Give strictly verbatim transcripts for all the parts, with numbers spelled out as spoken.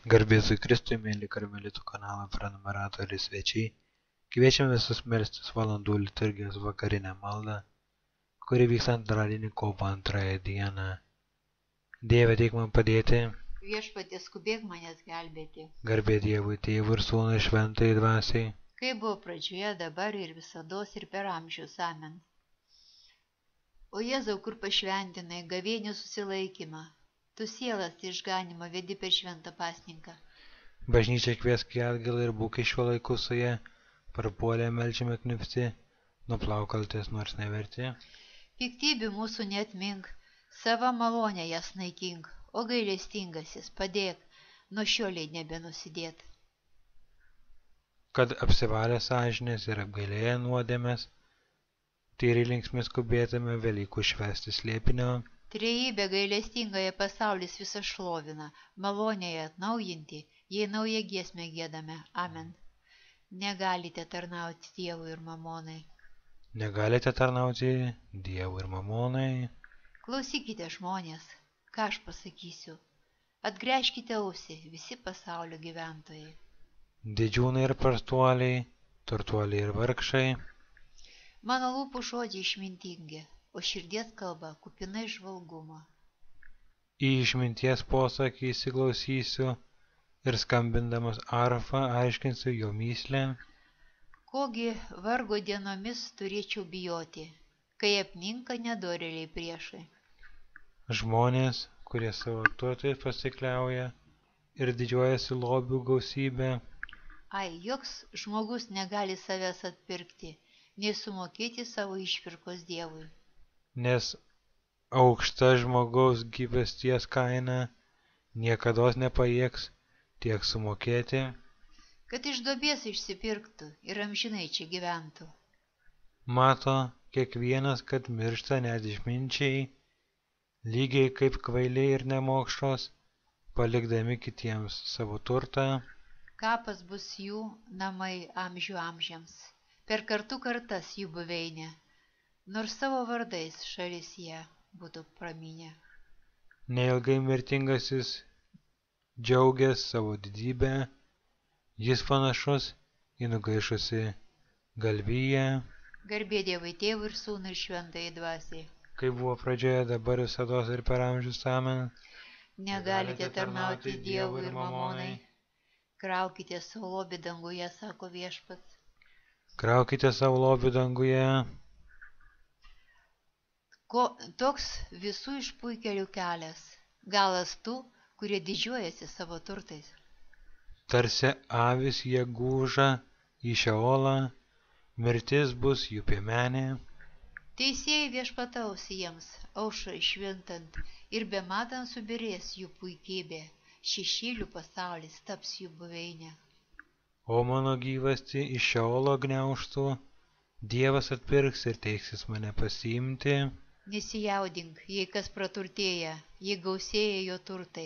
Garbėzui Kristui, mėly Karmelitų kanalo prenumeratoriai svečiai, kviečiame visus melstis valandų liturgijos vakarinę maldą, kuri vyks antradienį kovo antrąją dieną. Dieve, teik man padėti. Viešpatie, skubėk manęs gelbėti. Garbė Dievui, Tėvui ir Sūnui ir Šventajai Dvasiai. Kaip buvo pradžioje, dabar ir visados ir per amžius. Amen. O Jėzau, kur pašventinai gavėnių susilaikymą, tu sielas išganimą vedi per šventą pasninką. Bažnyčia kviesk į atgalą ir būk šiuo laiku su ja, parpuolę melčiame knipti, nuplauk kaltės nors neverti. Piktybių mūsų neatmink, savo malonę jas naikink, o gailestingasis padėk, nuo šioliai nebenusidėt. Kad apsivalę sąžinės ir apgailėję nuodėmės, tyriai linksmės skubėtume Velykų švęsti slėpinio. Trejybė gailestingąją pasaulis visą šlovina, malonėje atnaujinti, jei naują giesmę giedame. Amen. Negalite tarnauti Dievui ir mamonai. Negalite tarnauti Dievui ir mamonai. Klausykite žmonės, ką aš pasakysiu. Atgręžkite ausį, visi pasaulio gyventojai. Didžiūnai ir prastuoliai, turtuoliai ir vargšai. Mano lūpų žodžiai išmintingi, o širdies kalba kupina įžvalgumo. Į išminties posakį įsiklausysiu ir skambindamas arfą aiškinsiu jo myslę. Kogi vargo dienomis turėčiau bijoti, kai apninka nedorėliai priešai. Žmonės, kurie savo turtais pasikliauja ir didžiuojasi lobių gausybę. Ai, joks žmogus negali savęs atpirkti, nei sumokėti savo išpirkos Dievui. Nes aukšta žmogaus gyvasties kaina niekados nepajėgs tiek sumokėti, kad iš duobės išsipirktų ir amžinai čia gyventų. Mato kiekvienas, kad miršta net išminčiai, lygiai kaip kvailiai ir nemokšos, palikdami kitiems savo turtą. Kapas bus jų namai amžių amžiams, per kartų kartas jų buveinė, nors savo vardais šalis jie būtų praminę. Neilgai mirtingasis džiaugės savo didybę, jis panašus į nugaišusi galviją. Garbė Dievui Tėvui ir Sūnui ir Šventajai Dvasiai. Kaip buvo pradžioje, dabar visados ir per amžius. Amen. Negalite tarnauti Dievui ir mamonai. Kraukite savo lobį danguje, sako Viešpats. Kraukite savo lobį danguje. Ko, toks visų išpuikelių kelias, galas tų, kurie didžiuojasi savo turtais. Tarsi avis jie gūža į Šeolą, mirtis bus jų piemenė. Teisėjai viešpataus jiems, aušrai švintant, ir bematant subirės jų puikybė, šešėlių pasaulis taps jų buveinė. O mano gyvasti iš Šeolo gniaužtų, Dievas atpirks ir teiksis mane pasiimti. Nesijaudink, jei kas praturtėja, jei gausėja jo turtai.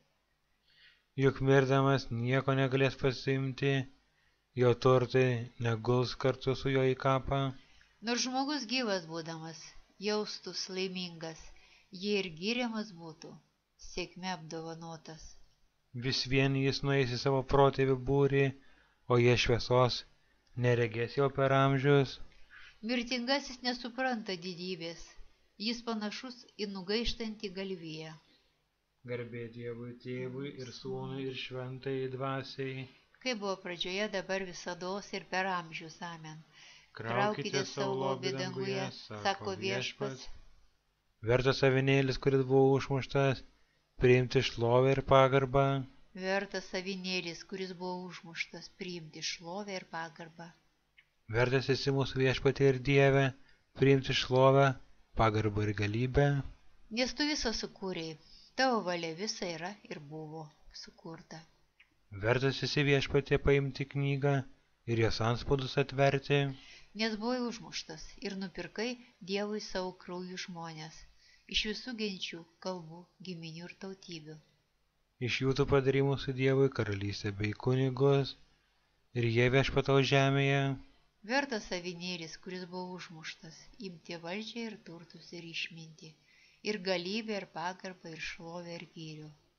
Juk mirdamas nieko negalės pasiimti, jo turtai neguls kartu su jo į kapą. Nors žmogus gyvas būdamas, jaustus laimingas, jei ir gyriamas būtų, sėkme apdovanotas. Vis vien jis nueis į savo protėvių būrį, o jie šviesos neregės jo per amžius. Mirtingasis nesupranta didybės, jis panašus į nugaištantį galviją. Garbė Dievui Tėvui ir Sūnui ir Šventajai Dvasiai. Kaip buvo pradžioje, dabar visados ir per amžius. Amen. Kraukite savo lobį danguje, sako Viešpats. Vertas avinėlis, kuris buvo užmuštas, priimti šlovę ir pagarbą. Vertas avinėlis, kuris buvo užmuštas, priimti šlovę ir pagarbą. Vertas esi mūsų Viešpatie ir Dieve, priimti šlovę, pagarbą ir galybę. Nes tu visą sukūrei, tavo valia visa yra ir buvo sukurta. Vertas esi Viešpatie paimti knygą ir jos antspaudus atverti. Nes buvai užmuštas ir nupirkai Dievui savo krauju žmonės, iš visų genčių, kalbų, giminių ir tautybių. Iš jų tu padarai mūsų Dievui karalystę bei kunigus, ir jie viešpataus žemėje. Vertas avinėlis, kuris buvo užmuštas, imti valdžią ir turtus ir išmintį, ir galybę ir pagarbą ir šlovę ir gyrių.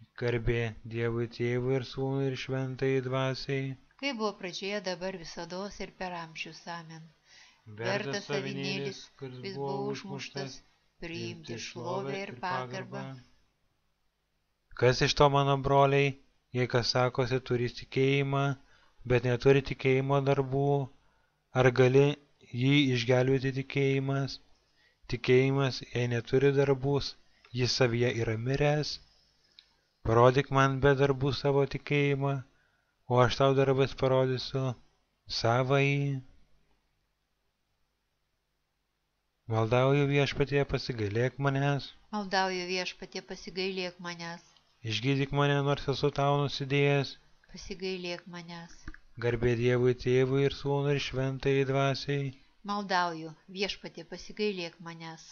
Garbė Dievui Tėvui ir Sūnui ir Šventajai Dvasiai. Kaip buvo pradžioje, dabar visados ir per amžius. Amen. Vertas avinėlis, kuris buvo užmuštas, priimti šlovę ir pagarbą. Kas iš to, mano broliai, jei kas sakosi turi tikėjimą, bet neturi tikėjimo darbų, ar gali jį išgelbėti tikėjimas? Tikėjimas, jei neturi darbus, jis savyje yra miręs. Parodyk man be darbų savo tikėjimą, o aš tau darbais parodysiu savąjį. Maldauju Viešpatie, pasigailėk manęs. Maldauju Viešpatie, pasigailėk manęs. Išgydyk mane, nors esu tau nusidėjęs. Pasigailėk manęs. Garbė Dievui Tėvui ir Sūnui ir Šventajai Dvasiai. Maldauju Viešpatie, pasigailėk manęs.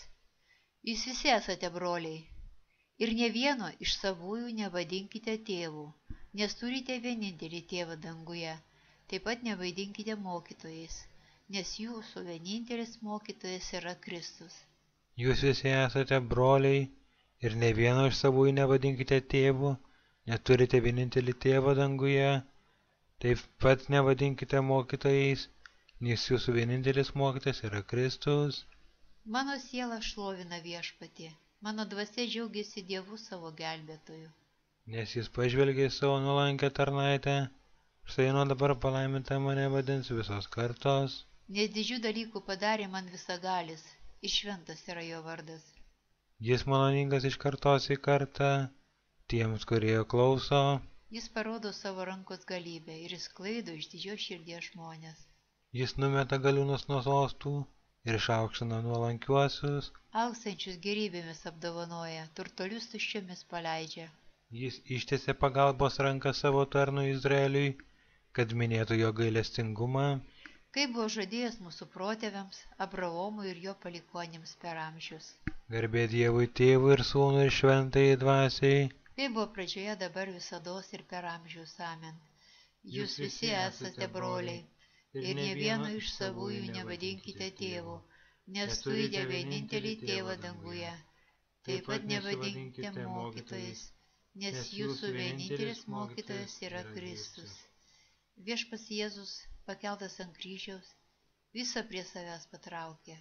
Jūs visi esate broliai. Ir ne vieno iš savųjų nevadinkite tėvų, nes turite vienintelį tėvą danguje. Taip pat nevaidinkite mokytojais, nes jūsų vienintelis mokytojas yra Kristus. Jūs visi esate broliai ir ne vieno iš savųjų nevadinkite tėvų, nes turite vienintelį tėvą danguje. Taip pat nevadinkite mokytojais, nes jūsų vienintelis mokytojas yra Kristus. Mano siela šlovina Viešpatį. Mano dvasia džiaugiasi Dievu savo gelbėtoju. Nes jis pažvelgė savo nuolankę tarnaitę, štai nuo dabar palaiminta mane vadins visos kartos. Nes didžių dalykų padarė man visagalis, ir šventas yra jo vardas. Jis maloningas iš kartos į kartą, tiems, kurie jo klauso. Jis parodo savo rankos galybę ir išsklaido iš didžios širdies žmonės. Jis numeta galiūnus nuo sostų ir išaukština nuolankiuosius. Alkstančius gerybėmis apdovanoja, turtolius tuščiomis paleidžia. Jis ištiesė pagalbos ranką savo tarnui Izraeliui, kad minėtų jo gailestingumą. Kaip buvo žadėjęs mūsų protėviams, Abraomui ir jo palikuonims per amžius. Garbė Dievui Tėvui ir Sūnui ir Šventajai Dvasiai. Kaip buvo pradžioje, dabar visados ir per amžius. Amen. Jūs visi esate broliai. Ir ne vieno iš savųjų nevadinkite tėvų, nes turite vienintelį tėvą danguje. Taip pat nevadinkite mokytojais, nes jūsų vienintelis mokytojas yra Kristus. Viešpats Jėzus, pakeltas ant kryžiaus, visą prie savęs patraukė.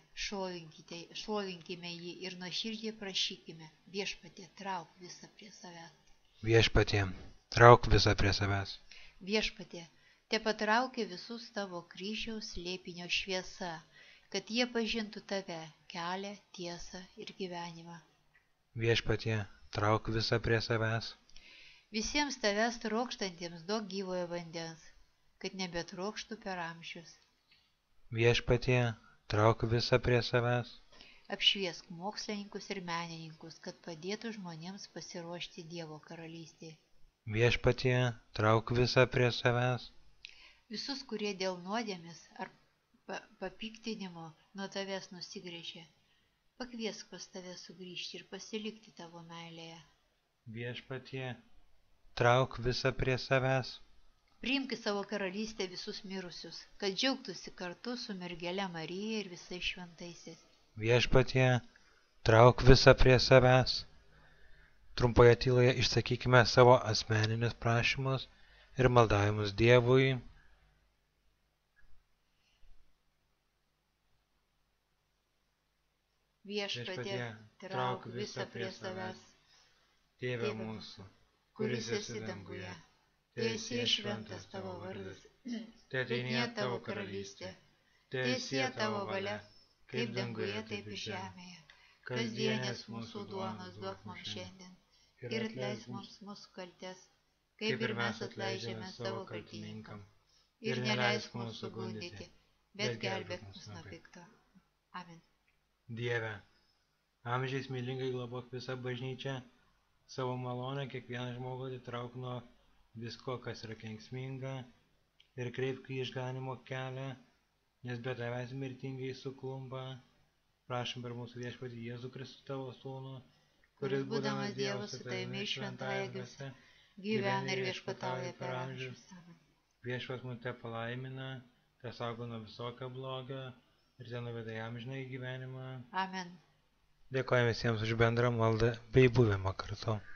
Šlovinkime jį ir nuoširdžiai prašykime. Viešpatie, trauk visą prie savęs. Viešpatie, trauk visą prie savęs. Viešpatie, te patraukė visus tavo kryžiaus slėpinio šviesa, kad jie pažintų tave, kelią, tiesą ir gyvenimą. Viešpatie, trauk visą prie savęs. Visiems tavęs trokštantiems duok gyvojo vandens, kad nebetrokštų per amžius. Viešpatie, trauk visą prie savęs. Apšviesk mokslininkus ir menininkus, kad padėtų žmonėms pasiruošti Dievo karalystėje. Viešpatie, trauk visą prie savęs. Visus, kurie dėl nuodėmės ar papiktinimo nuo tavęs nusigręžė, pakviesk pas tave sugrįžti ir pasilikti tavo meilėje. Viešpatie, trauk visą prie savęs. Priimk į savo karalystę visus mirusius, kad džiaugtųsi kartu su mergele Marija ir visais šventaisiais. Viešpatie, trauk visą prie savęs. Trumpoje tyloje išsakykime savo asmeninius prašymus ir maldavimus Dievui. Viešpatie, trauk visą prie savęs. Tėve mūsų, kuris esi danguje, teesie šventas tavo vardas, teateinie tavo karalystė, teesie tavo valia, kaip danguje, taip ir žemėje. Kasdienės mūsų duonos duok mums šiandien ir atleisk mums mūsų kaltes, kaip ir mes atleidžiame savo kaltininkam. Ir neleisk mums sugundyti, bet gelbėk mus nuo pikto. Amen. Dieve, amžiais mylingai globok visą bažnyčią, savo malonę kiekvieną žmogų atitrauk nuo visko, kas yra kenksminga, ir kreipk į išganimo kelią, nes be tavęs mirtingai suklumba. Prašom per mūsų Viešpatį Jėzų Kristų tavo sūnų, kuris būdamas Dievas su tavimi ir šventąja dvasia, gyvena ir viešpatauja per amžius. Viešpats mus te palaimina, te saugo nuo visokio blogio ir te nuveda į amžinąjį gyvenimą. Amen. Dėkojame visiems už bendrą maldą bei buvimą kartu.